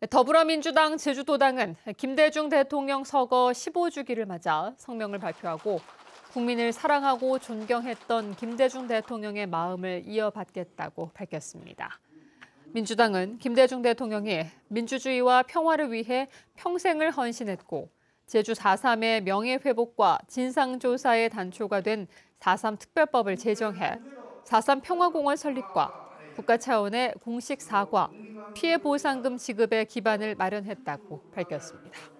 더불어민주당 제주도당은 김대중 대통령 서거 15주기를 맞아 성명을 발표하고 국민을 사랑하고 존경했던 김대중 대통령의 마음을 이어받겠다고 밝혔습니다. 민주당은 김대중 대통령이 민주주의와 평화를 위해 평생을 헌신했고 제주 4.3의 명예회복과 진상조사의 단초가 된 4.3 특별법을 제정해 4.3 평화공원 설립과 국가 차원의 공식 사과, 피해 보상금 지급의 기반을 마련했다고 밝혔습니다.